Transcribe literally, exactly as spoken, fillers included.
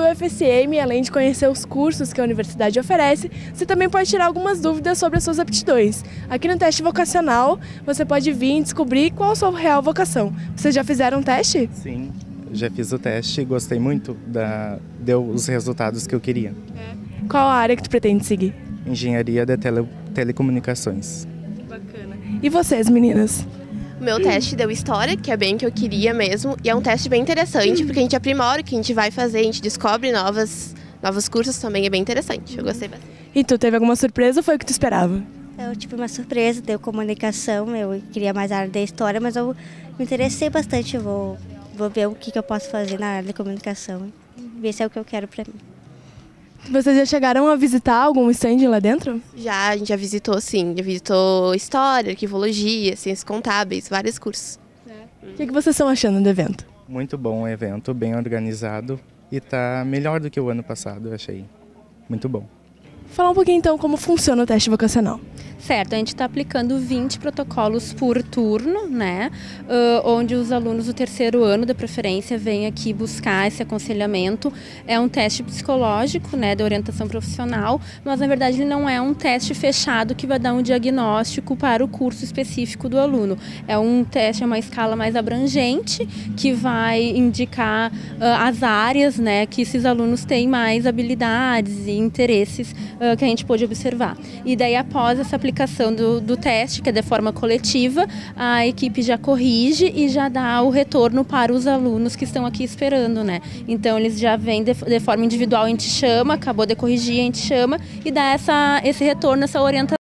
U F S M, além de conhecer os cursos que a universidade oferece, você também pode tirar algumas dúvidas sobre as suas aptidões. Aqui no teste vocacional, você pode vir e descobrir qual a sua real vocação. Vocês já fizeram um teste? Sim, já fiz o teste e gostei muito, da... deu os resultados que eu queria. Qual a área que tu pretende seguir? Engenharia de tele... telecomunicações. Bacana. E vocês, meninas? O meu teste deu história, que é bem o que eu queria mesmo, e é um teste bem interessante, porque a gente aprimora o que a gente vai fazer, a gente descobre novas, novos cursos também, é bem interessante, eu gostei bastante. E tu, teve alguma surpresa ou foi o que tu esperava? Eu tive uma surpresa, deu comunicação, eu queria mais a área da história, mas eu me interessei bastante, eu vou, vou ver o que, que eu posso fazer na área de comunicação, ver se é o que eu quero para mim. Vocês já chegaram a visitar algum stand lá dentro? Já, a gente já visitou sim, já visitou história, arquivologia, ciências contábeis, vários cursos. O que, que vocês estão achando do evento? Muito bom o evento, bem organizado e está melhor do que o ano passado, eu achei. Muito bom. Falar um pouquinho então como funciona o teste vocacional. Certo, a gente está aplicando vinte protocolos por turno, né? Uh, onde os alunos do terceiro ano, da preferência, vêm aqui buscar esse aconselhamento. É um teste psicológico, né, de orientação profissional, mas na verdade ele não é um teste fechado que vai dar um diagnóstico para o curso específico do aluno. É um teste, é uma escala mais abrangente, que vai indicar uh, as áreas, né, que esses alunos têm mais habilidades e interesses uh, que a gente pôde observar. E daí, após essa aplicação do, do teste, que é de forma coletiva, a equipe já corrige e já dá o retorno para os alunos que estão aqui esperando, né? Então eles já vêm de, de forma individual, a gente chama, acabou de corrigir, a gente chama e dá essa, esse retorno, essa orientação.